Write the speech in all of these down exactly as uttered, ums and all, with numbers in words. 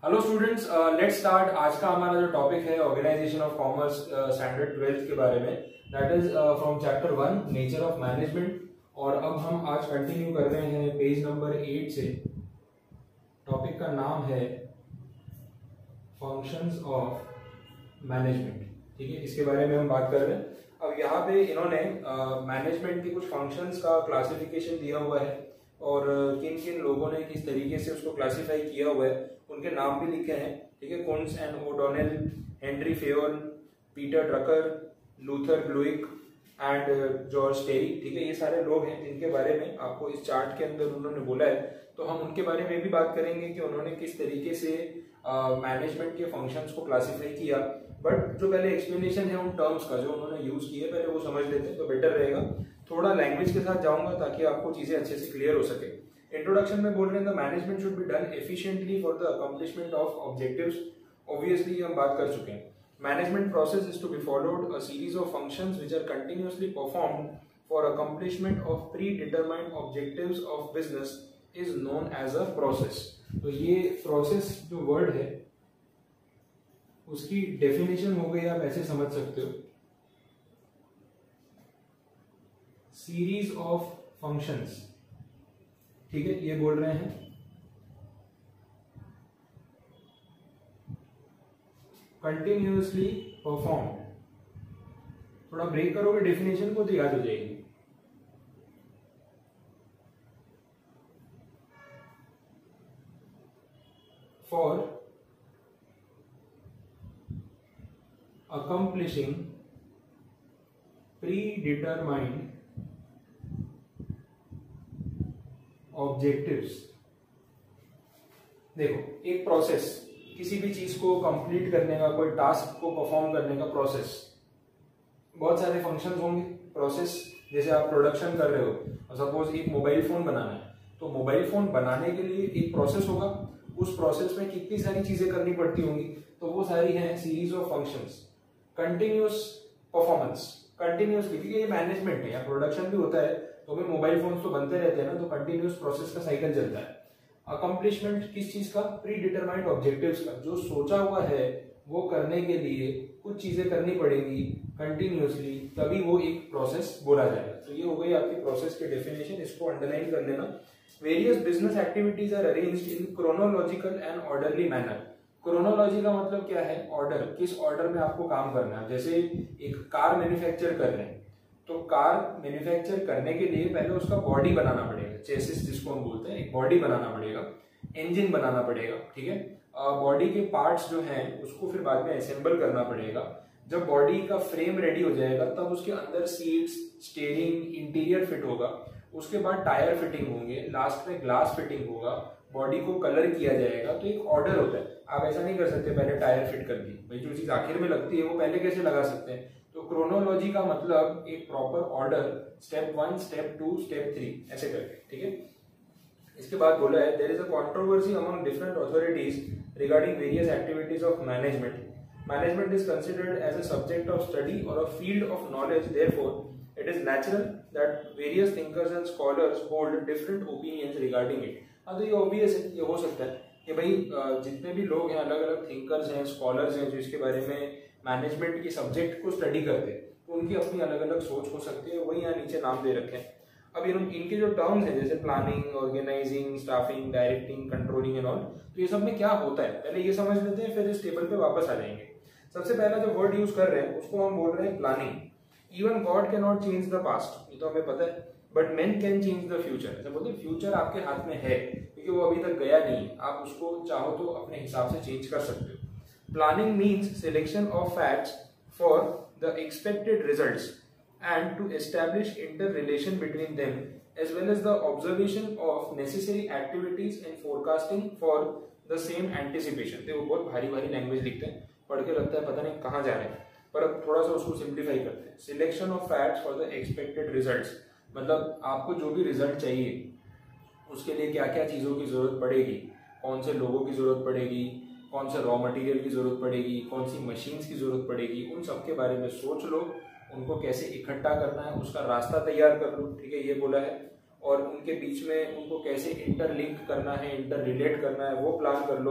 Hello students, let's start. आज का हमारा जो टॉपिक है organisation of commerce standard twelfth के बारे में, that is from chapter one nature of management. और अब हम आज कंटिन्यू कर रहे हैं पेज नंबर एट से। टॉपिक का नाम है फंक्शंस ऑफ मैनेजमेंट। ठीक है, इसके बारे में हम बात कर रहे हैं। अब यहाँ पे इन्होंने मैनेजमेंट uh, के कुछ फंक्शंस का क्लासिफिकेशन दिया हुआ है और किन किन लोगों ने किस तरीके से उसको क्लासिफाई किया हुआ है, उनके नाम भी लिखे हैं। ठीक है, Koontz and O'Donnell, Henri Fayol, Peter Drucker, Luther Gulick and George Terry. ठीक है, ये सारे लोग हैं जिनके बारे में आपको इस चार्ट के अंदर उन्होंने बोला है। तो हम उनके बारे में भी बात करेंगे कि उन्होंने किस तरीके से मैनेजमेंट uh, के फंक्शंस को क्लासिफाई किया। बट जो पहले एक्सप्लेनेशन है उन टर्म्स का जो उन्होंने यूज किए, पहले वो समझ लेते हैं तो बेटर रहेगा। थोड़ा लैंग्वेज के साथ जाऊंगा ताकि आपको चीजें अच्छे से क्लियर हो सके। इंट्रोडक्शन में बोल रहे हैं management should be done efficiently for the accomplishment of objectives. Obviously हम बात कर चुके हैं। Management process is to be followed a series of functions which are continuously performed for accomplishment of predetermined objectives of business is known as a process. तो ये process जो word है उसकी डेफिनेशन हो गई, आप ऐसे समझ सकते हो, सीरीज ऑफ फंक्शंस। ठीक है, ये बोल रहे हैं कंटिन्यूअसली परफॉर्म। थोड़ा ब्रेक करोगे डेफिनेशन को तो याद हो जाएगी। For accomplishing predetermined objectives। देखो, एक प्रोसेस, किसी भी चीज को कंप्लीट करने का, कोई टास्क को परफॉर्म करने का प्रोसेस, बहुत सारे फंक्शंस होंगे। प्रोसेस जैसे आप प्रोडक्शन कर रहे हो और सपोज एक मोबाइल फोन बनाना है, तो मोबाइल फोन बनाने के लिए एक प्रोसेस होगा। उस प्रोसेस में कितनी सारी चीजें करनी पड़ती होंगी, तो वो सारी हैं series of functions. Continuous performance, continuously, क्योंकि ये मैनेजमेंट है या प्रोडक्शन भी होता है तो भी मोबाइल फोन्स तो बनते रहते हैं ना, तो कंटिन्यूअस प्रोसेस का साइकिल चलता है। अकम्प्लिशमेंट किस चीज का? प्री डिटरमाइंड ऑब्जेक्टिव्स का। जो सोचा हुआ है वो करने के लिए कुछ चीजें करनी पड़ेगी कंटिन्यूअसली, तभी वो एक प्रोसेस बोला जाएगा। तो ये हो गई आपकी प्रोसेस की डेफिनेशन, इसको अंडरलाइन कर लेना। Various business activities are arranged in chronological and orderly manner. Chronology का मतलब क्या है? ऑर्डर, किस ऑर्डर में आपको काम करना है। जैसे एक कार मैन्युफैक्चर कर रहे हैं, तो कार मैन्युफैक्चर करने के लिए पहले उसका बॉडी बनाना पड़ेगा, चेसिस जिसको हम बोलते हैं, एक बॉडी बनाना पड़ेगा, इंजन बनाना पड़ेगा। ठीक है, बॉडी के पार्ट्स जो हैं उसको फिर बाद में असेंबल करना पड़ेगा। जब बॉडी का फ्रेम रेडी हो जाएगा तब उसके अंदर सीट्स, स्टीयरिंग, इंटीरियर फिट होगा। उसके बाद टायर फिटिंग होंगे, लास्ट में ग्लास फिटिंग होगा, बॉडी को कलर किया जाएगा। तो एक ऑर्डर होता है। आप ऐसा नहीं कर सकते पहले टायर फिट कर दी, भाई जो चीज आखिर में लगती है वो पहले कैसे लगा सकते हैं। तो क्रोनोलॉजी का मतलब एक proper order, step one, step two, step three, ऐसे करके। ठीक है, इसके बाद बोला है there is a controversy among different authorities regarding various activities of management. Management is considered as a subject of study और a field of knowledge, therefore it is natural that various thinkers and scholars hold different opinions regarding it. हाँ, तो ये obvious है, ये हो सकता है कि भाई जितने भी लोग हैं, अलग अलग थिंकर्स हैं, स्कॉलर्स हैं जो इसके बारे में मैनेजमेंट के सब्जेक्ट को स्टडी करते हैं, तो उनकी अपनी अलग अलग सोच हो सकती है। वही यहाँ नीचे नाम दे रखे हैं। अब इन इनके जो टर्म्स हैं जैसे planning, organising, staffing, directing, controlling and all, तो ये सब में क्या होता है पहले ये समझ लेते हैं, फिर इस टेबल पे वापस आ जाएंगे। सबसे पहला जो वर्ड यूज कर रहे हैं उसको हम बोल रहे हैं planning. Even God can not change the past, ये तो हमें पता है, but man can change the future. ऐसा बोलते हैं फ्यूचर आपके हाथ में है क्योंकि वो अभी तक गया नहीं है, आप उसको चाहो तो अपने हिसाब से चेंज कर सकते हो। Planning means selection of facts for the expected results and to establish interrelation between them as well as the observation of necessary activities and forecasting for the same anticipation. देखो बहुत भारी भारी language लिखते हैं, पढ़ के लगता है पता नहीं कहाँ जा रहे हैं, पर अब थोड़ा सा उसको सिंप्लीफाई करते हैं। Selection of facts for the expected results मतलब आपको जो भी रिजल्ट चाहिए उसके लिए क्या क्या चीज़ों की ज़रूरत पड़ेगी, कौन से लोगों की ज़रूरत पड़ेगी, कौन से रॉ मटेरियल की ज़रूरत पड़ेगी, कौन सी मशीन्स की ज़रूरत पड़ेगी, उन सब के बारे में सोच लो। उनको कैसे इकट्ठा करना है उसका रास्ता तैयार कर लो। ठीक है, ये बोला है। और उनके बीच में उनको कैसे इंटरलिंक करना है, इंटर रिलेट करना है, वो प्लान कर लो।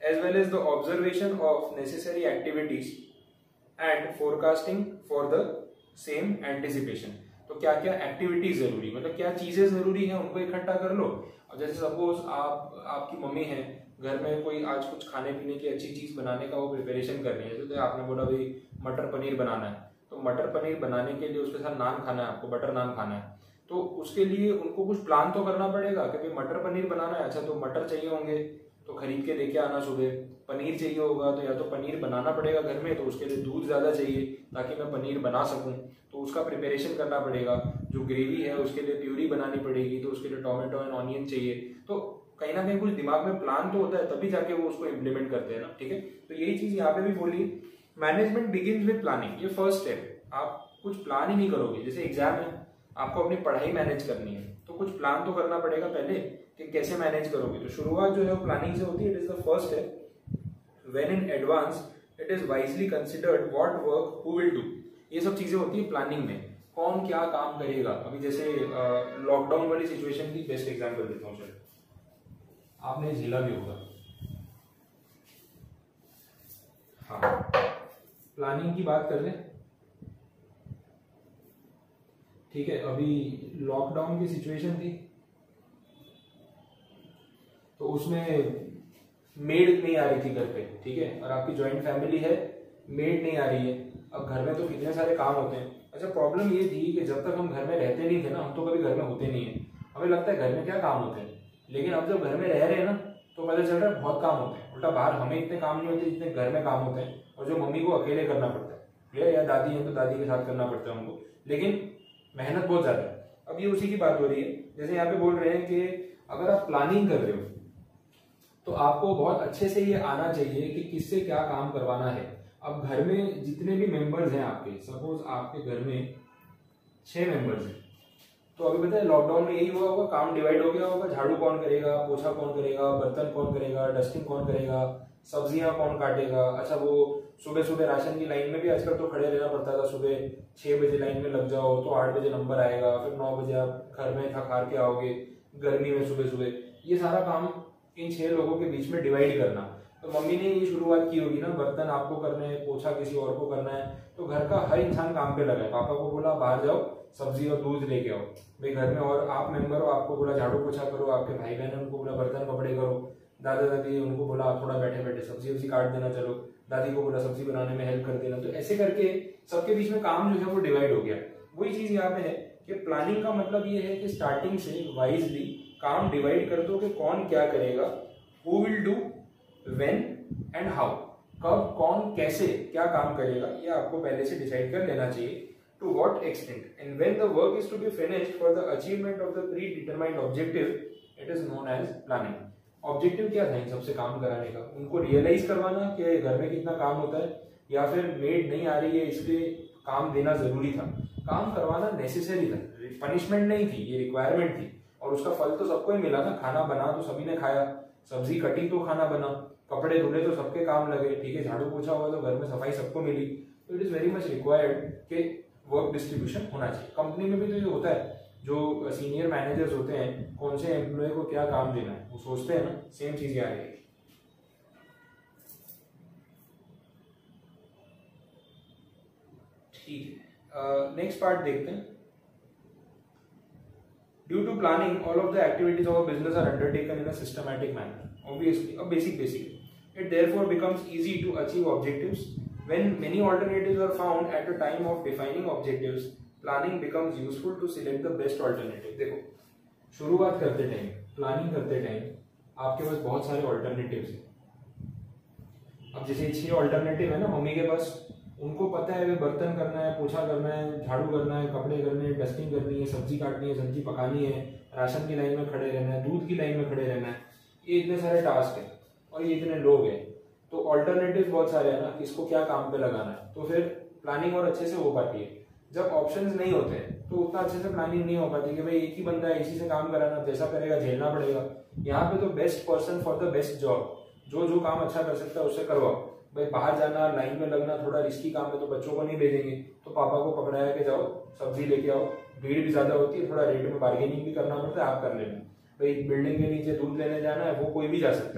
as well as the observation of necessary activities and forecasting for the same anticipation. तो क्या क्या एक्टिविटीज जरूरी, मतलब क्या चीजें जरूरी हैं उनको इकट्ठा कर लो। अब जैसे सपोज आप आपकी मम्मी है, घर में कोई आज कुछ खाने पीने की अच्छी चीज बनाने का वो प्रिपरेशन कर रही है, जैसे आपने बोला भाई मटर पनीर बनाना है, तो मटर पनीर बनाने के लिए उसके साथ नान खाना है, आपको बटर नान खाना है, तो उसके लिए उनको कुछ प्लान तो करना पड़ेगा कि भाई मटर पनीर बनाना है, अच्छा तो मटर चाहिए होंगे तो खरीद के लेके आना सुबह, पनीर चाहिए होगा तो या तो पनीर बनाना पड़ेगा घर में, तो उसके लिए दूध ज़्यादा चाहिए ताकि मैं पनीर बना सकूं, तो उसका प्रिपरेशन करना पड़ेगा। जो ग्रेवी है उसके लिए प्यूरी बनानी पड़ेगी, तो उसके लिए टोमेटो एंड ऑनियन चाहिए। तो कहीं ना कहीं कुछ दिमाग में प्लान तो होता है, तभी जाके वो उसको इम्प्लीमेंट करते हैं ना, ठीक है। तो यही चीज़ यहाँ पे भी बोली, मैनेजमेंट बिगिंस विद प्लानिंग, ये फर्स्ट स्टेप है। आप कुछ प्लान ही नहीं करोगे, जैसे एग्जाम है, आपको अपनी पढ़ाई मैनेज करनी है, तो कुछ प्लान तो करना पड़ेगा पहले कि कैसे मैनेज करोगे। तो शुरुआत जो है वो प्लानिंग से होती है, it is the first step. When in advance it is wisely considered what work who will do, ये सब चीजें होती है प्लानिंग में, कौन क्या काम करेगा। अभी जैसे लॉकडाउन वाली सिचुएशन की बेस्ट एग्जांपल देता हूँ, चलो आपने झेला भी होगा। हाँ, प्लानिंग की बात कर ले, ठीक है। अभी लॉकडाउन की सिचुएशन थी, तो उसमें मेड नहीं आ रही थी घर पे, ठीक है, और आपकी जॉइंट फैमिली है, मेड नहीं आ रही है। अब घर में तो कितने सारे काम होते हैं। अच्छा, प्रॉब्लम ये थी कि जब तक हम घर में रहते नहीं थे ना, हम तो कभी घर में होते नहीं है, हमें लगता है घर में क्या काम होते हैं, लेकिन अब जब घर में रह रहे हैं ना तो पता चल रहा है बहुत काम होते हैं। उल्टा बाहर हमें इतने काम नहीं होते जितने घर में काम होते हैं, और जो मम्मी को अकेले करना पड़ता है, या, या दादी है तो दादी के साथ करना पड़ता है उनको, लेकिन मेहनत बहुत ज्यादा है। अब ये उसी की बात हो रही है, जैसे यहाँ पे बोल रहे हैं कि अगर आप प्लानिंग कर रहे हो तो आपको बहुत अच्छे से ये आना चाहिए कि किससे क्या काम करवाना है। अब घर में जितने भी मेंबर्स हैं आपके, सपोज आपके घर में छह मेंबर्स हैं, तो अभी पता है लॉकडाउन में यही हुआ होगा, काम डिवाइड हो गया होगा, झाड़ू कौन करेगा, पोछा कौन करेगा, बर्तन कौन करेगा, डस्टिंग कौन करेगा, सब्जियां कौन काटेगा। अच्छा, वो सुबह सुबह राशन की लाइन में भी आजकल तो खड़े रहना पड़ता था, सुबह छह बजे लाइन में लग जाओ तो आठ बजे नंबर आएगा, फिर नौ बजे आप घर में थक हार के आओगे गर्मी में सुबह सुबह, ये सारा काम इन छह लोगों के बीच में डिवाइड करना। तो मम्मी ने ये शुरुआत की होगी ना, बर्तन आपको करने हैं, पोछा किसी और को करना है, तो घर का हर इंसान काम पे लगा है। पापा को बोला बाहर जाओ सब्जी और दूध लेके आओ, भाई घर में और आप मेंबर हो, आपको बोला झाड़ू पोछा करो, आपके भाई बहन उनको बोला बर्तन कपड़े करो, दादा दादी उनको बोला आप थोड़ा बैठे बैठे सब्जी वब्जी काट देना, चलो दादी को बोला सब्जी बनाने में हेल्प कर देना। तो ऐसे करके सबके बीच में काम जो है वो डिवाइड हो गया। वही चीज यहाँ पे है कि प्लानिंग का मतलब ये है कि स्टार्टिंग से वाइजली काम डिवाइड कर दो कि कौन क्या करेगा, who will do, when and how, कब कौन कैसे क्या काम करेगा, ये आपको पहले से डिसाइड कर लेना चाहिए। To what extent and when the work is to be finished for the achievement of the predetermined objective, it is known as planning. Objective क्या था इन सबसे काम कराने का, उनको रियलाइज करवाना कि घर में कितना काम होता है, या फिर मेड नहीं आ रही है इसलिए काम देना जरूरी था। काम करवाना नेसेसरी था, पनिशमेंट नहीं थी, ये रिक्वायरमेंट थी, और उसका फल तो सबको ही मिला ना। खाना बना तो सभी ने खाया, सब्जी कटी तो खाना बना, कपड़े धुले तो सबके काम लगे, ठीक है, झाड़ू पोछा हुआ तो घर में सफाई सबको मिली। तो it is very much required कि वर्क डिस्ट्रीब्यूशन होना चाहिए। कंपनी में भी तो ये होता है, जो सीनियर मैनेजर्स होते हैं कौन से एम्प्लॉय को क्या काम देना है वो सोचते हैं ना, सेम चीज आ रही है। ठीक है, नेक्स्ट पार्ट देखते हैं। Due to planning, all of the activities of a business are undertaken in a systematic manner. Obviously, a basic basic. It therefore becomes easy to achieve objectives. When many alternatives are found at the time of defining objectives, planning becomes useful to select the best alternative. देखो, शुरुआत करते time, planning करते time आपके पास बहुत सारे alternatives हैं। अब जैसे छह ऑल्टरनेटिव है ना मम्मी के पास, उनको पता है वे बर्तन करना है, पोछा करना है, झाड़ू करना है, कपड़े करने हैं, डस्टिंग करनी है, सब्जी काटनी है, सब्जी पकानी है, राशन की लाइन में खड़े रहना है, दूध की लाइन में खड़े रहना है, ये इतने सारे टास्क हैं और ये इतने लोग हैं, तो ऑल्टरनेटिव बहुत सारे हैं ना, किसको क्या काम पे लगाना है, तो फिर प्लानिंग और अच्छे से हो पाती है। जब ऑप्शंस नहीं होते तो उतना अच्छे से प्लानिंग नहीं हो पाती कि भाई एक ही बंदा है, इसी से काम कराना, जैसा करेगा झेलना पड़ेगा। यहाँ पे तो best person for the best job, जो जो काम अच्छा कर सकता है उससे करवाओ। भाई बाहर जाना, लाइन में लगना थोड़ा रिस्की काम है, तो बच्चों को नहीं भेजेंगे, तो पापा को पकड़ाया के जाओ सब्जी लेके आओ, भीड़ भी ज्यादा होती है, थोड़ा रेट में बार्गेनिंग भी करना पड़ता है, आप कर लेना। भाई बिल्डिंग के नीचे दूध लेने जाना है, वो कोई भी जा सकता है,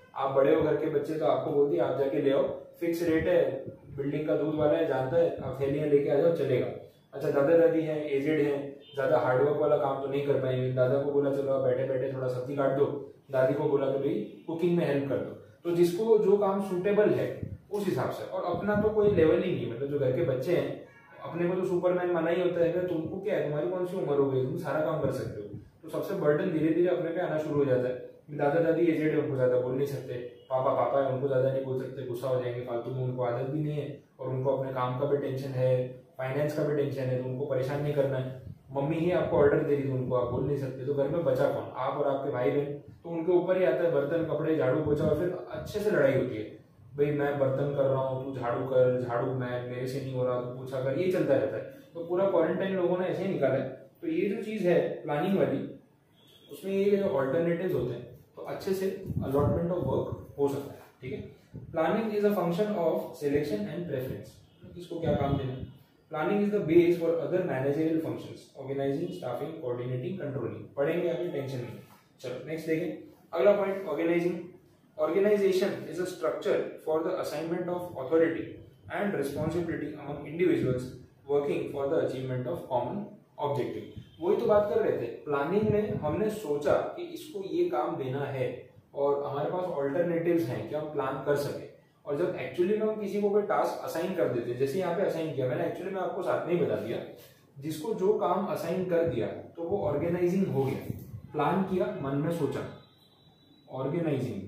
आप बड़े हो घर के बच्चे तो आपको बोलती है आप जाके ले आओ, फिक्स रेट है, बिल्डिंग का दूध वाला है, जानता है, आप थैलियां लेके आ जाओ, चलेगा। अच्छा दादा दादी हैं, एजेड हैं, ज्यादा हार्डवर्क वाला काम तो नहीं कर पाएंगे, दादा को बोला चलो आप बैठे बैठे थोड़ा सब्जी काट दो, दादी को बोला कि भाई कुकिंग में हेल्प कर दो। तो जिसको जो काम सूटेबल है उस हिसाब से, और अपना तो कोई लेवल ही नहीं, मतलब जो घर के बच्चे हैं अपने को तो सुपरमैन माना ही होता है, तुमको क्या है, तुम्हारी कौन सी उम्र हो गई, तुम सारा काम कर सकते हो। तो सबसे बर्डन धीरे धीरे अपने पे आना शुरू हो जाता है। दादा दादी एजेड है, उनको ज्यादा बोल नहीं सकते, पापा पापा है उनको ज्यादा नहीं बोल सकते, गुस्सा हो जाएंगे फालतू में, उनको आदत भी नहीं है और उनको अपने काम का भी टेंशन है, फाइनेंस का भी टेंशन है, तो उनको परेशान नहीं करना है। मम्मी ही आपको ऑर्डर दे रही तो उनको आप बोल नहीं सकते, तो घर में बचा कौन, आप और आपके भाई बहन, तो उनके ऊपर ही आता है बर्तन कपड़े झाड़ू पोछा, और फिर अच्छे से लड़ाई होती है, भाई मैं बर्तन कर रहा हूँ तू झाड़ू कर, झाड़ू मैं मेरे से नहीं हो रहा तो पूछा कर, ये चलता रहता है। तो पूरा क्वारंटाइन लोगों ने ऐसे ही निकाला है। तो ये जो चीज है प्लानिंग वाली, उसमें ये जो ऑल्टरनेटिव्स होते हैं तो अच्छे से अलॉटमेंट ऑफ वर्क हो सकता है, ठीक है। Planning is a function of selection and preference, किसको क्या काम देना। Planning is the base for other managerial functions, organising, staffing, coordinating, controlling. पढ़ेंगे अभी, टेंशन नहीं। चलो नेक्स्ट देखें, अगला point organising. Organization is a structure for the assignment of authority and responsibility among individuals working for the achievement of common objective. वही तो बात कर रहे थे, प्लानिंग में हमने सोचा कि इसको ये काम देना है और हमारे पास ऑल्टरनेटिव्स हैं कि हम प्लान कर सके, और जब एक्चुअली में हम किसी को कोई टास्क असाइन कर देते, जैसे यहाँ पे असाइन किया मैंने, एक्चुअली में आपको साथ में ही बता दिया, जिसको जो काम असाइन कर दिया तो वो ऑर्गेनाइजिंग हो गया। प्लान किया, मन में सोचा, ऑर्गेनाइजिंग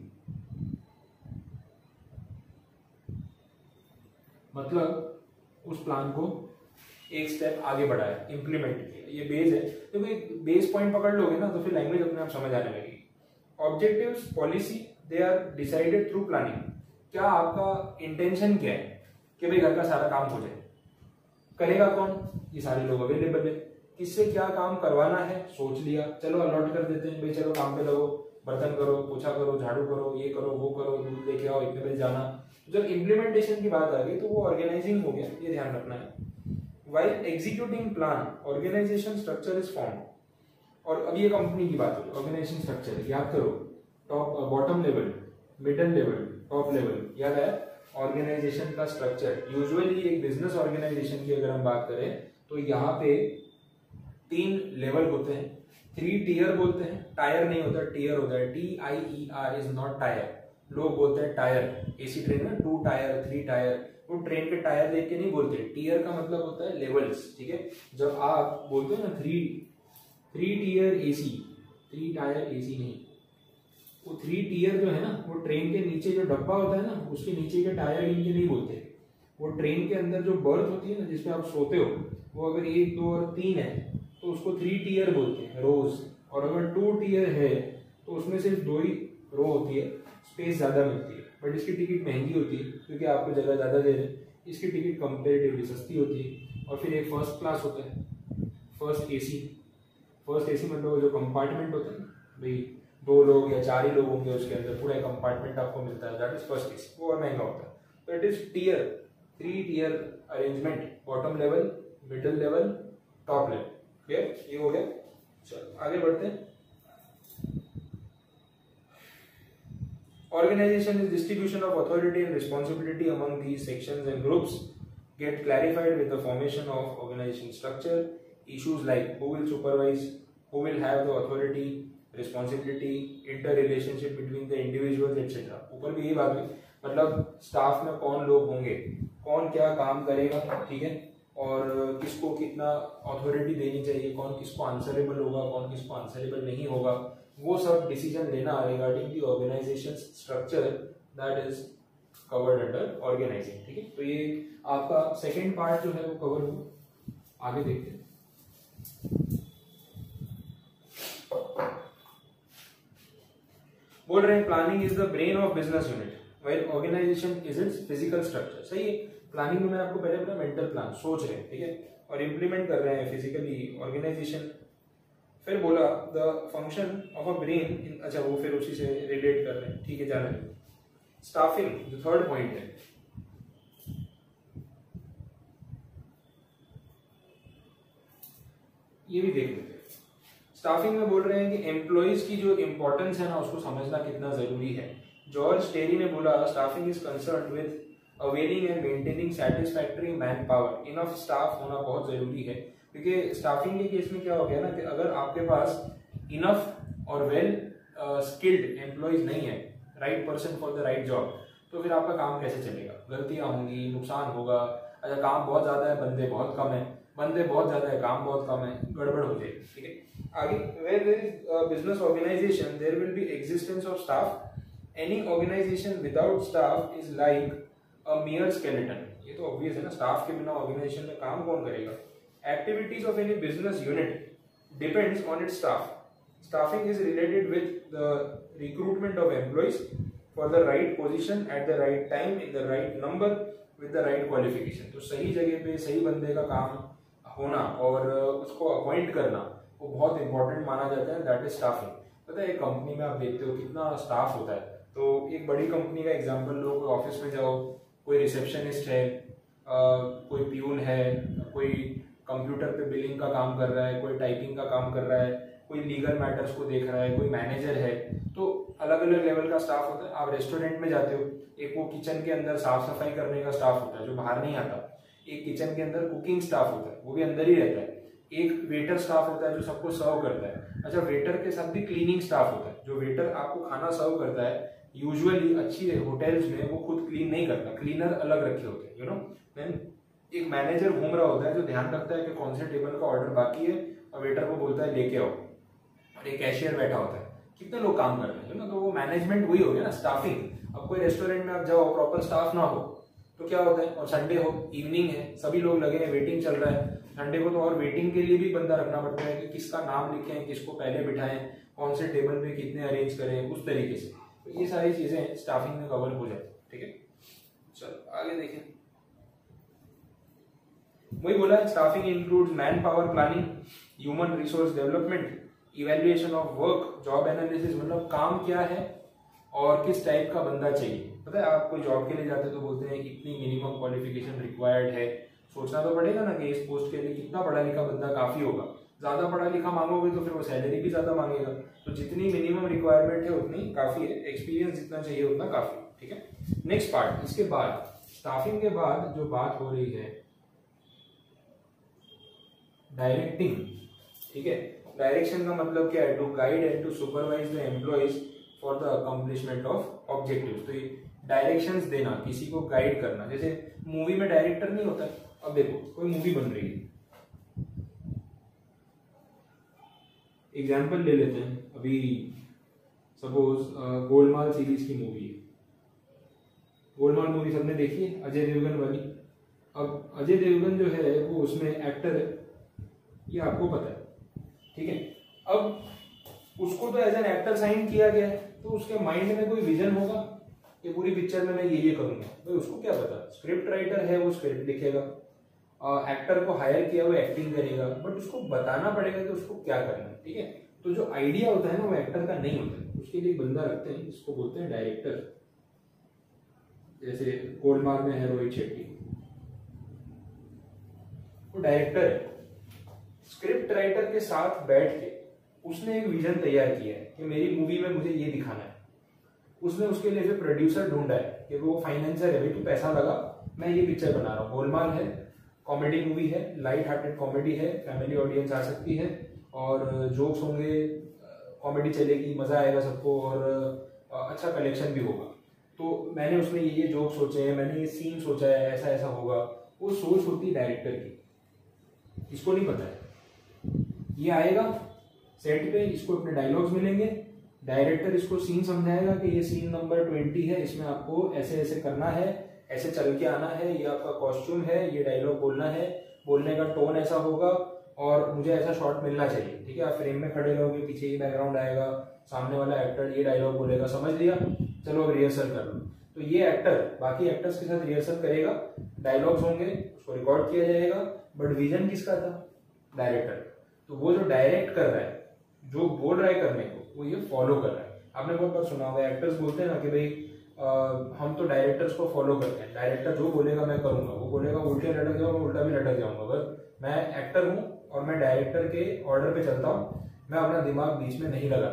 मतलब उस प्लान को एक स्टेप आगे बढ़ाया, इंप्लीमेंट किया, ये बेस है। क्योंकि तो बेस पॉइंट पकड़ लोगे ना तो फिर लैंग्वेज अपने आप समझ आने लगेगी। Objectives, policy, they are decided through planning. क्या आपका इंटेंशन क्या है कि भाई घर का सारा काम हो जाए, करेगा कौन, ये सारे लोग अवेलेबल है, किससे क्या काम करवाना है सोच लिया, चलो अलॉट कर देते हैं, भाई चलो काम पे लगो, बर्तन करो, पोछा करो, झाड़ू करो, ये करो वो करो, दूध लेके आओ, इतने बजे जाना। जब इम्प्लीमेंटेशन की बात आ गई तो वो ऑर्गेनाइजिंग हो गया, ये ध्यान रखना है। While executing plan, organization structure is formed. और अब ये कंपनी की बात हो, ऑर्गेनाइजेशन स्ट्रक्चर याद करो, top bottom level, middle level, top level, याद है ऑर्गेनाइजेशन का स्ट्रक्चर। यूजुअली एक बिजनेस ऑर्गेनाइजेशन की अगर हम बात करें तो यहाँ पे तीन लेवल होते हैं, थ्री टीयर बोलते हैं, टायर नहीं होता, टीयर होता है, T I E R is not tyre. लोग बोलते हैं टायर, एसी ट्रेन में टू टायर, थ्री टायर, वो ट्रेन के टायर देख के नहीं बोलते। टीयर का मतलब होता है लेवल्स, ठीक है। जब आप बोलते हो ना three three tier AC, three tyre AC नहीं, वो थ्री टीयर जो है ना, वो ट्रेन के नीचे जो डब्बा होता है ना, उसके नीचे के टायर इनके नहीं बोलते। वो ट्रेन के अंदर जो बर्थ होती है ना, जिसपे आप सोते हो, वो अगर एक दो और तीन है तो उसको थ्री टीयर बोलते हैं, रोज। और अगर टू टीयर है तो उसमें सिर्फ दो ही रो होती है, स्पेस ज्यादा मिलती है, बट इसकी टिकट महंगी होती है क्योंकि आपको जगह ज्यादा दे रहे हैं। इसकी टिकट कंपेरेटिवली सस्ती होती है। और फिर एक फर्स्ट क्लास होता है, फर्स्ट एसी। फर्स्ट एसी मतलब जो कंपार्टमेंट होता है ना, भाई दो लोग या चार ही लोग होंगे उसके अंदर, पूरा कंपार्टमेंट आपको मिलता है, दैट इज फर्स्ट एसी, वो और महंगा होता है। तो it is tier, three tier arrangement, bottom level, middle level, top level. Clear, ये हो गया। चलो आगे बढ़ते हैं। Organization is distribution of authority and responsibility among these sections and groups get clarified with the formation of organization structure. Issues like who will supervise, who will have the authority, responsibility, interrelationship between the individuals, et cetera. ऊपर भी ये बात हुई, मतलब staff में कौन लोग होंगे, कौन क्या काम करेगा, ठीक है, और किसको कितना अथॉरिटी देनी चाहिए, कौन किसको आंसरेबल होगा, कौन किसको आंसरेबल नहीं होगा, वो सब डिसीजन लेना regarding the organisation structure, that is covered under organising, ठीक है। तो ये आपका सेकंड पार्ट जो है वो कवर हुआ। आगे देखते हैं। बोल रहे हैं planning is the brain of business unit while organisation is its physical structure. सही है, प्लानिंग में मैंने आपको पहले बोला मेंटल प्लान, सोच रहे हैं, ठीक है, और इम्प्लीमेंट कर रहे हैं फिजिकली ऑर्गेनाइजेशन। फिर बोला the function of a brain in, अच्छा वो फिर उसी से रिलेट कर रहे हैं, ठीक है, जाना है। स्टाफिंग जो थर्ड पॉइंट है, ये भी देख लेते हैं। स्टाफिंग में बोल रहे हैं कि एम्प्लॉइज की जो इंपॉर्टेंस है ना, उसको समझना कितना जरूरी है। जॉर्ज टेरी ने बोला staffing is concern with availing and maintaining satisfactory man power, enough staff होना बहुत जरूरी है। क्योंकि स्टाफिंग के केस में क्या हो गया ना कि अगर आपके पास इनफ और वेल स्किल्ड एम्प्लॉयज नहीं है, right person for the right job, तो फिर आपका काम कैसे चलेगा, गलतियां होंगी, नुकसान होगा। अच्छा काम बहुत ज्यादा है, बंदे बहुत कम है, बंदे बहुत ज्यादा है, काम बहुत कम है, गड़बड़ हो जाएगी। ठीक है, आगे where there is business organisation there will be existence of staff. Any organisation without staff is like a mere skeleton. ये तो ऑब्वियस है ना, स्टाफ के बिना ऑर्गेनाइजेशन में काम कौन करेगा। Activities of any business unit depends on its staff. Staffing is related with the recruitment of employees for the right position at the right time in the right number with the right qualification। तो सही जगह पे सही बंदे का काम होना और उसको अपॉइंट करना वो बहुत इंपॉर्टेंट माना जाता है, दैट इज स्टाफिंग। पता है एक कंपनी में आप देखते हो कितना स्टाफ होता है, तो एक बड़ी कंपनी का एग्जांपल लो, कोई ऑफिस में जाओ, कोई रिसेप्शनिस्ट है, आ, कोई प्यून है, कोई कंप्यूटर पे बिलिंग का काम कर रहा है, कोई टाइपिंग का काम कर रहा है, कोई लीगल मैटर्स को देख रहा है, कोई मैनेजर है, तो अलग अलग लेवल का स्टाफ होता है। आप रेस्टोरेंट में जाते हो, एक वो किचन के अंदर साफ सफाई करने का स्टाफ होता है जो बाहर नहीं आता, एक किचन के अंदर कुकिंग स्टाफ होता है वो भी अंदर ही रहता है, एक वेटर स्टाफ होता है जो सबको सर्व करता है। अच्छा वेटर के साथ भी क्लीनिंग स्टाफ होता है, जो वेटर आपको खाना सर्व करता है यूजुअली अच्छी होटल्स में वो खुद क्लीन नहीं करता, क्लीनर अलग रखे होते हैं, यू नो। देन एक मैनेजर घूम रहा होता है जो ध्यान रखता है कि कौन से टेबल का ऑर्डर बाकी है और वेटर को बोलता है लेके आओ, और एक कैशियर बैठा होता है। कितने लोग काम कर रहे हैं ना, तो वो मैनेजमेंट वही हो गया ना, स्टाफिंग। अब कोई रेस्टोरेंट में आप जाओ, प्रॉपर स्टाफ ना हो तो क्या होता है, और संडे हो, इवनिंग है, सभी लोग लगे हैं, वेटिंग चल रहा है संडे को, तो और वेटिंग के लिए भी बंदा रखना पड़ता है कि किसका नाम लिखें, किसको पहले बिठाएं, कौन से टेबल पे कितने अरेंज करें, उस तरीके से। तो ये सारी चीजें स्टाफिंग में कवर हो जाती है। ठीक है, चलो आगे देखें। वही बोला है, staffing includes man power planning, human resource development, evaluation of work, job analysis, मतलब काम क्या है और किस टाइप का बंदा चाहिए। पता है आप कोई जॉब के लिए जाते तो बोलते हैं इतनी मिनिमम क्वालिफिकेशन रिक्वायर्ड है, सोचना तो पड़ेगा ना कि इस पोस्ट के लिए कितना पढ़ा लिखा बंदा काफी होगा। ज्यादा पढ़ा लिखा मांगोगे तो फिर वो सैलरी भी ज्यादा मांगेगा, तो जितनी मिनिमम रिक्वायरमेंट है उतनी काफी है, एक्सपीरियंस जितना चाहिए उतना काफी। ठीक है, नेक्स्ट पार्ट, इसके बाद स्टाफिंग के बाद जो बात हो रही है डायरेक्टिंग। ठीक है, डायरेक्शन का मतलब क्या है, to guide and to supervise the employees for the accomplishment of objectives. तो ये डायरेक्शंस देना, किसी को गाइड करना। जैसे मूवी में डायरेक्टर नहीं होता, अब देखो कोई मूवी बन रही है, एग्जाम्पल ले लेते हैं, अभी सपोज गोलमाल सीरीज की मूवी है, गोलमाल मूवी सबने देखी है, अजय देवगन वाली। अब अजय देवगन जो है वो उसमें एक्टर है, ये आपको पता है। ठीक है, अब उसको तो एज एन एक्टर साइन किया गया है, तो उसके माइंड में कोई विजन होगा कि पूरी पिक्चर में मैं ये ये करूंगा, भाई उसको क्या पता। स्क्रिप्ट राइटर है, वो स्क्रिप्ट लिखेगा, एक्टर को हायर किया वो एक्टिंग करेगा, बट उसको बताना पड़ेगा कि उसको क्या करना है। ठीक है, तो जो आइडिया होता है ना वो एक्टर का नहीं होता है, उसके लिए बंदा रखते हैं, इसको बोलते हैं डायरेक्टर। जैसे गोलमाल में है रोहित शेट्टी, वो डायरेक्टर है। स्क्रिप्ट राइटर के साथ बैठ के उसने एक विजन तैयार किया है कि मेरी मूवी में मुझे ये दिखाना है। उसने उसके लिए फिर प्रोड्यूसर ढूंढा है कि वो फाइनेंसर है, भाई तू पैसा लगा, मैं ये पिक्चर बना रहा हूँ। गोलमाल है, कॉमेडी मूवी है, लाइट हार्टेड कॉमेडी है, फैमिली ऑडियंस आ सकती है और जोक्स होंगे, कॉमेडी चलेगी, मजा आएगा सबको और अच्छा कलेक्शन भी होगा। तो मैंने उसमें ये ये जोक सोचे हैं, मैंने ये सीन सोचा है, ऐसा ऐसा होगा। वो सोच होती है डायरेक्टर की, इसको नहीं पता है। ये आएगा सेट पे, इसको अपने डायलॉग्स मिलेंगे, डायरेक्टर इसको सीन समझाएगा कि ये सीन नंबर ट्वेंटी है, इसमें आपको ऐसे ऐसे करना है, ऐसे चल के आना है, ये आपका कॉस्ट्यूम है, ये डायलॉग बोलना है, बोलने का टोन ऐसा होगा और मुझे ऐसा शॉट मिलना चाहिए। ठीक है, आप फ्रेम में खड़े रहोगे, पीछे ये बैकग्राउंड आएगा, सामने वाला एक्टर ये डायलॉग बोलेगा, समझ लिया, चलो अब रिहर्सल कर लो। तो ये एक्टर बाकी एक्टर्स के साथ रिहर्सल करेगा, डायलॉग्स होंगे, उसको रिकॉर्ड किया जाएगा, बट विजन किसका था, डायरेक्टर। तो वो जो डायरेक्ट कर रहा है, जो बोल रहा है करने को, वो ये फॉलो कर रहा है। आपने बहुत बार सुना होगा, एक्टर्स बोलते हैं ना कि भाई आ, हम तो डायरेक्टर्स को फॉलो करते हैं, डायरेक्टर जो बोलेगा मैं करूंगा, वो बोलेगा उल्टे लटक जाऊंगा, उल्टा भी लटक जाऊंगा, बस मैं एक्टर हूँ और मैं डायरेक्टर के ऑर्डर पे चलता हूँ, मैं अपना दिमाग बीच में नहीं लगाता।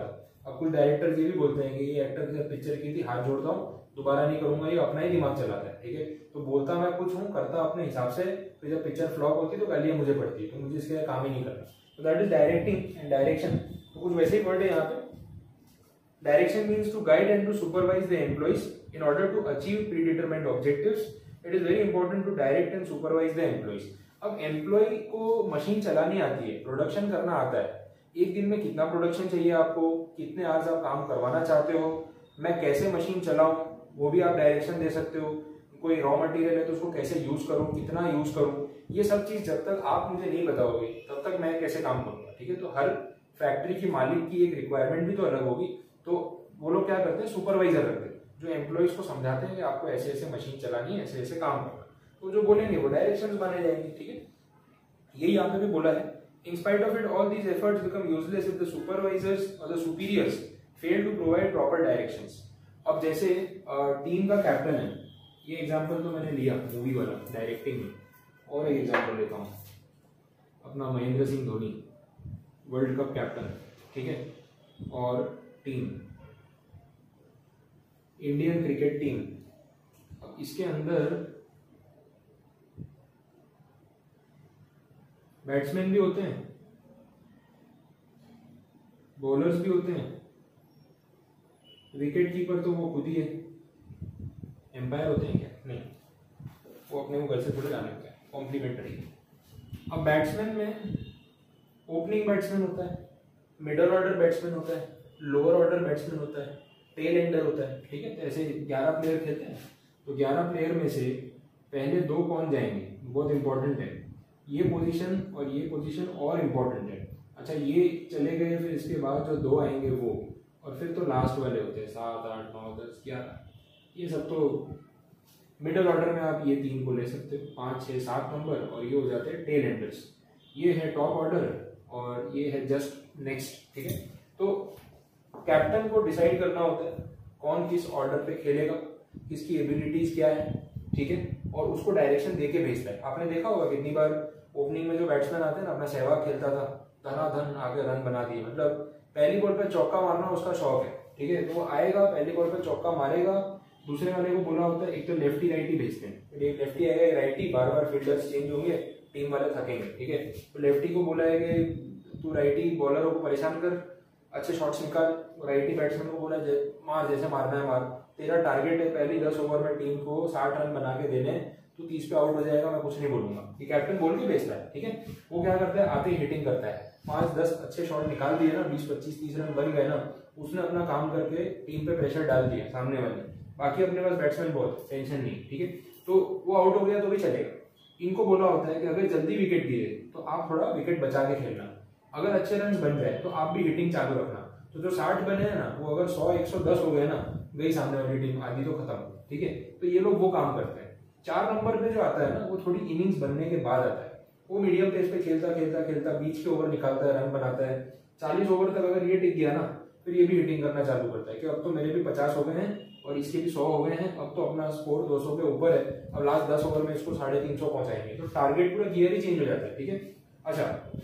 अब कुछ डायरेक्टर्स ये भी बोलते हैं कि ये एक्टर की जब पिक्चर की थी हाथ जोड़ता हूँ, दोबारा नहीं करूंगा, ये अपना ही दिमाग चलाता है, ठीक है। तो बोलता मैं कुछ हूँ, करता अपने हिसाब से, फिर जब पिक्चर फ्लॉप होती है तो गालियां मुझे पड़ती है, तो मुझे इसके काम ही नहीं करना। तो that is directing and direction. तो कुछ वैसे ही वर्ड है यहाँ पे। Direction means to guide and to supervise the employees in order to achieve predetermined objectives. It is very important to direct and supervise the employees. अब employee को machine चलानी आती है, प्रोडक्शन करना आता है, एक दिन में कितना प्रोडक्शन चाहिए आपको, कितने आवर्स आप काम करवाना चाहते हो, मैं कैसे मशीन चलाऊं, वो भी आप डायरेक्शन दे सकते हो। कोई रॉ मटेरियल है तो उसको कैसे यूज करूं, कितना यूज करूं, ये सब चीज जब तक आप मुझे नहीं बताओगे तब तक मैं कैसे काम करूंगा, ठीक है। तो हर फैक्ट्री की मालिक की एक रिक्वायरमेंट भी तो अलग होगी। तो वो लोग क्या करते हैं, सुपरवाइजर रखते हैं जो एम्प्लॉइज को समझाते हैं कि आपको ऐसे ऐसे मशीन चलानी है, ऐसे ऐसे काम करना। तो जो बोलेंगे वो डायरेक्शंस बने जाएंगे, ठीक है। यही यहाँ पे भी बोला है, in spite of it all these efforts become useless if the supervisors or the superiors fail to provide proper directions। अब जैसे टीम का कैप्टन है, ये एग्जांपल तो मैंने लिया मूवी वाला डायरेक्टिंग में, और एक एग्जांपल लेता हूँ अपना Mahendra Singh Dhoni, world cup captain, ठीक है, और टीम इंडियन क्रिकेट टीम। अब इसके अंदर बैट्समैन भी होते हैं, बॉलर्स भी होते हैं, विकेट कीपर तो वो खुद ही है, एम्पायर होते हैं क्या? नहीं, वो अपने को घर से थोड़े जाने का, कॉम्प्लीमेंट्री है। अब बैट्समैन में ओपनिंग बैट्समैन होता है, मिडल ऑर्डर बैट्समैन होता है, लोअर ऑर्डर बैट्समैन होता है, टेल एंडर होता है, ठीक है। तो ऐसे ग्यारह प्लेयर खेलते हैं, तो ग्यारह प्लेयर में से पहले दो कौन जाएंगे, बहुत इंपॉर्टेंट है। ये पोजीशन और ये पोजीशन और इम्पोर्टेंट है। अच्छा, ये चले गए, फिर इसके बाद जो दो आएंगे वो, और फिर तो लास्ट वाले होते हैं सात आठ नौ दस ग्यारह, ये सब तो मिडल ऑर्डर में आप ये तीन को ले सकते हो, पाँच छः सात नंबर, और ये हो जाते हैं टेल एंडर्स। ये है टॉप ऑर्डर और ये है जस्ट नेक्स्ट, ठीक है। तो कैप्टन को डिसाइड करना होता है कौन किस ऑर्डर पे खेलेगा, किसकी एबिलिटीज क्या है, ठीक है, और उसको डायरेक्शन दे के भेजता है। आपने देखा होगा कितनी बार ओपनिंग में जो बैट्समैन आते हैं ना, अपना सहवाग खेलता था, धनाधन आके रन बना दिए, मतलब पहली बॉल पे चौका मारना उसका शौक है, ठीक है। तो वो आएगा, पहली बॉल पे चौका मारेगा, दूसरे वाले को बोला होता है, एक तो लेफ्टी राइटी भेजते हैं, एक लेफ्टी आएगा एक राइटी, बार बार फील्डर्स चेंज होंगे, टीम वाले थकेंगे, ठीक है। तो लेफ्टी को बोला है कि तू राइटी बॉलरों को परेशान कर, अच्छे शॉट्स निकाल, राइटी बैट्समैन को बोला मार, जैसे मारना है मार, तेरा टारगेट है पहली दस ओवर में टीम को साठ रन बना के देने, तू तीस पे आउट हो जाएगा, मैं कुछ नहीं बोलूंगा। ये कैप्टन बोल के भेजता है, ठीक है। वो क्या करता है, आते ही हिटिंग करता है, पांच दस अच्छे शॉट निकाल दिए ना, बीस पच्चीस तीस रन बन गए ना, उसने अपना काम करके टीम पे प्रेशर डाल दिया सामने वाले, बाकी अपने पास बैट्समैन बहुत, टेंशन नहीं, ठीक है। तो वो आउट हो गया तो भी चलेगा। इनको बोला होता है कि अगर जल्दी विकेट गिरे तो आप थोड़ा विकेट बचा के खेलना, अगर अच्छे रन बन जाए तो आप भी हिटिंग चालू रखना। तो जो साठ बने हैं ना, वो अगर सौ एक सौ दस हो गए ना, गई सामने वाली टीम, आधी तो खत्म, ठीक है। तो ये लोग वो काम करते हैं। चार नंबर पे जो आता है ना, वो थोड़ी इनिंग्स बनने के बाद आता है, वो मीडियम पेस पे खेलता खेलता खेलता बीच के ओवर निकालता है, रन बनाता है। चालीस ओवर तक अगर ये टिक गया ना, फिर ये भी हिटिंग करना चालू करता है कि अब तो मेरे भी पचास हो गए हैं और इसके भी सौ हो गए हैं, अब तो अपना स्कोर दो सौ के ऊपर है, अब लास्ट दस ओवर में इसको साढ़े तीन सौ पहुंचाएंगे। तो टारगेट पूरा गियर ही चेंज हो जाता है, ठीक है। अच्छा,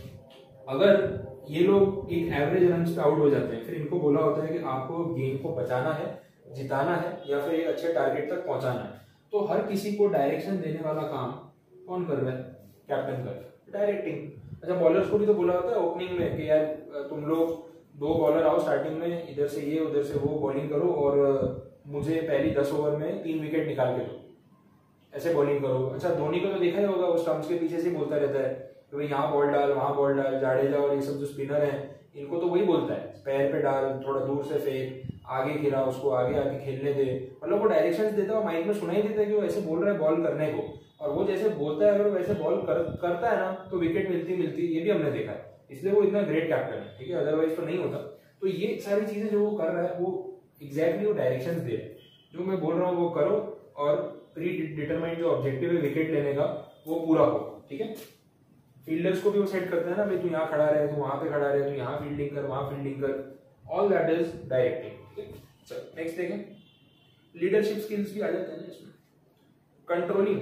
अगर ये लोग एक एवरेज रन पे आउट हो जाते हैं, फिर इनको बोला होता है कि आपको गेम को बचाना है, जिताना है, या फिर एक अच्छे टारगेट तक पहुंचाना है। तो हर किसी को डायरेक्शन देने वाला काम कौन कर रहा है, कैप्टन कर रहा है, डायरेक्टिंग। अच्छा, बॉलर्स को भी तो बोला होता है ओपनिंग में कि यार तुम लोग दो बॉलर आओ स्टार्टिंग में, इधर से ये उधर से वो बॉलिंग करो और मुझे पहली दस ओवर में तीन विकेट निकाल के दो, ऐसे बॉलिंग करो। अच्छा, धोनी को तो देखा ही होगा, वो स्टंप्स के पीछे से बोलता रहता है कि भाई यहाँ बॉल डाल, वहां बॉल डाल। जाडेजा और ये सब जो स्पिनर हैं, इनको तो वही बोलता है, पैर पे डाल, थोड़ा दूर से फेंक, आगे गिरा, उसको आगे आगे खेलने दे, मतलब वो डायरेक्शंस देता है, माइंड में सुनाई देता है कि वो ऐसे बोल रहा है बॉल करने को, और वो जैसे बोलता है अगर वो वैसे बॉल कर, करता है ना, तो विकेट मिलती मिलती, ये भी हमने देखा है, इसलिए वो इतना ग्रेट कैप्टन है, ठीक है, अदरवाइज तो नहीं होता। तो ये सारी चीजें जो वो कर रहा है, वो एग्जैक्टली वो डायरेक्शंस दे रहा है, जो मैं बोल रहा हूँ वो करो, और प्री डिटरमाइंड जो ऑब्जेक्टिव है विकेट लेने का, वो पूरा हो, ठीक है। फील्डर्स को भी वो सेट करते हैं ना, भाई तू यहाँ खड़ा रहे, तू वहां पे खड़ा रहे, तू यहाँ फील्डिंग कर, वहां फील्डिंग कर, ऑल दैट इज डायरेक्टिंग। चलो नेक्स्ट देखें, लीडरशिप स्किल्स भी आ जाते हैं ना इसमें। कंट्रोलिंग,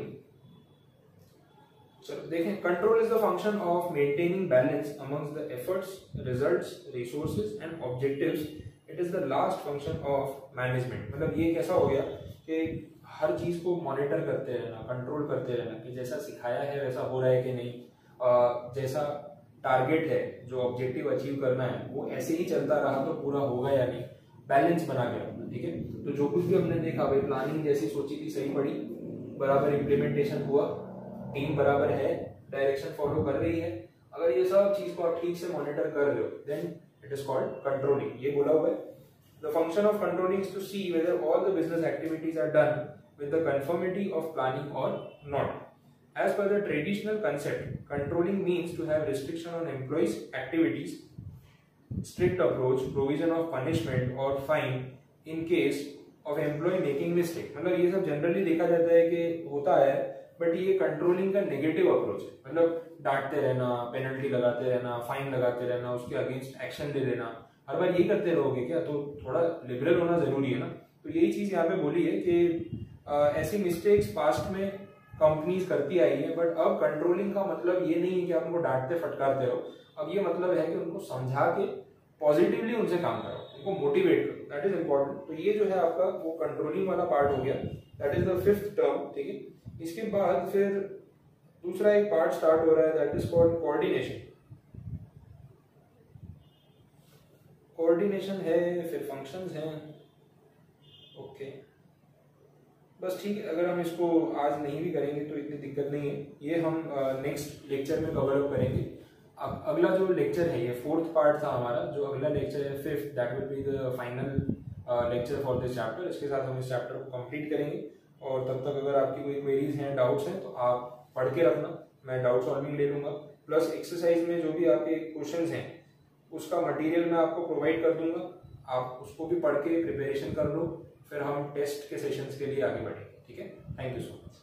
चलो देखें, control is the function of maintaining balance amongst the efforts, results, resources and objectives it is the last function of management. मतलब ये कैसा हो गया कि हर चीज को मॉनिटर करते रहना, कंट्रोल करते रहना कि जैसा सिखाया है वैसा हो रहा है कि नहीं, आ, जैसा टारगेट है जो ऑब्जेक्टिव अचीव करना है वो ऐसे ही चलता रहा तो पूरा होगा या नहीं, बैलेंस बना के रखना। ठीक है, तो जो कुछ भी हमने देखा भाई, प्लानिंग जैसी सोची थी सही पड़ी, बराबर इम्प्लीमेंटेशन हुआ, टीम बराबर है, डायरेक्शन फॉलो कर रही है, अगर ये सब चीज को आप ठीक से मॉनिटर कर रहे हो then it is called controlling. ये बोला हुआ है, the function of controlling is to see whether all the business activities are done with the conformity of planning or not. As per the traditional concept, controlling means to have restriction on employees' activities, strict approach, provision of punishment or fine in case of employee making mistake. मतलब ये सब generally देखा जाता है कि होता है, but ये कंट्रोलिंग का नेगेटिव अप्रोच है। मतलब डांटते रहना, पेनल्टी लगाते रहना, फाइन लगाते रहना, उसके अगेंस्ट एक्शन ले लेना, हर बार ये करते रहोगे क्या, तो थोड़ा लिबरल होना जरूरी है ना। तो यही चीज यहाँ पे बोली है कि Uh, ऐसी मिस्टेक्स पास्ट में कंपनीज करती आई है, बट अब कंट्रोलिंग का मतलब ये नहीं है कि आप उनको डांटते फटकारते रहो, अब ये मतलब है कि उनको समझा के पॉजिटिवली उनसे काम करो, उनको मोटिवेट करो, दैट इज इंपॉर्टेंट। तो ये जो है आपका वो कंट्रोलिंग वाला पार्ट हो गया, that is the fifth term. ठीक है, इसके बाद फिर दूसरा एक पार्ट स्टार्ट हो रहा है, that is called coordination. Coordination है, फिर फंक्शंस हैं, ओके okay. बस ठीक है, अगर हम इसको आज नहीं भी करेंगे तो इतनी दिक्कत नहीं है, ये हम नेक्स्ट लेक्चर में कवर अप करेंगे। अब अगला जो लेक्चर है, ये फोर्थ पार्ट था हमारा, जो अगला लेक्चर है fifth, that will be the final lecture for this chapter. इसके साथ हम इस चैप्टर को कंप्लीट करेंगे, और तब तक अगर आपकी कोई क्वेरीज हैं, डाउट्स हैं, तो आप पढ़ के रखना, मैं डाउट सॉल्विंग ले लूंगा। प्लस एक्सरसाइज में जो भी आपके क्वेश्चन हैं उसका मटीरियल मैं आपको प्रोवाइड कर दूंगा, आप उसको भी पढ़ के प्रिपरेशन कर लो, फिर हम टेस्ट के सेशंस के लिए आगे बढ़ेंगे। ठीक है, थैंक यू सो मच।